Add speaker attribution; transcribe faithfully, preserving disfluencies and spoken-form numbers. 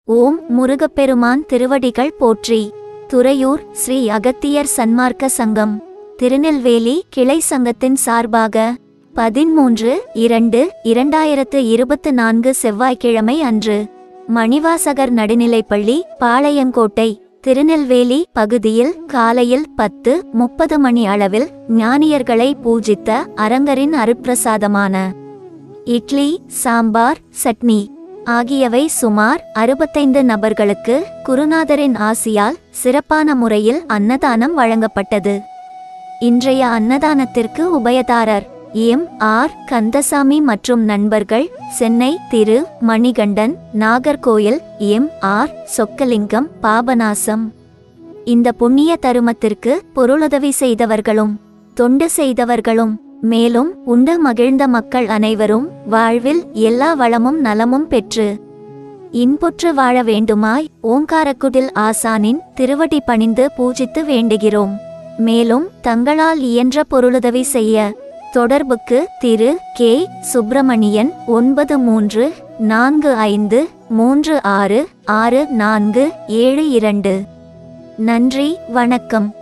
Speaker 1: ஓம் முருகப்பெருமான் திருவடிகள் போற்றி. துறையூர் ஸ்ரீ அகத்தியர் சன்மார்க்க சங்கம் திருநெல்வேலி கிளை சங்கத்தின் சார்பாக பதிமூன்று இரண்டு இரண்டாயிரத்து இருபத்து நான்கு செவ்வாய்க்கிழமை அன்று மணிவாசகர் நடுநிலைப்பள்ளி பாளையங்கோட்டை திருநெல்வேலி பகுதியில் காலையில் பத்து முப்பது மணி அளவில் ஞானியர்களை பூஜித்த அரங்கரின் அருட்பிரசாதமான இட்லி சாம்பார் சட்னி ஆகியவை சுமார் அறுபத்தைந்து நபர்களுக்கு குருநாதரின் ஆசியால் சிறப்பான முறையில் அன்னதானம் வழங்கப்பட்டது. இன்றைய அன்னதானத்திற்கு உபயதாரர் எம் ஆர் கந்தசாமி மற்றும் நண்பர்கள், சென்னை திரு மணிகண்டன், நாகர்கோயில் எம் ஆர் சொக்கலிங்கம், பாபநாசம். இந்த புண்ணிய தருமத்திற்கு பொருளுதவி செய்தவர்களும் தொண்டு செய்தவர்களும் மேலும் உண்டு மகிழ்ந்த மக்கள் அனைவரும் வாழ்வில் எல்லா வளமும் நலமும் பெற்று இன்புற்று வாழ வேண்டுமாய் ஓங்காரக்குடில் ஆசானின் திருவடி பணிந்து பூஜித்து வேண்டுகிறோம். மேலும் தங்களால் இயன்ற பொருளுதவி செய்ய தொடர்புக்கு திரு கே சுப்பிரமணியன் ஒன்பது மூன்று நான்கு ஐந்து மூன்று ஆறு ஆறு நான்கு ஏழு இரண்டு. நன்றி, வணக்கம்.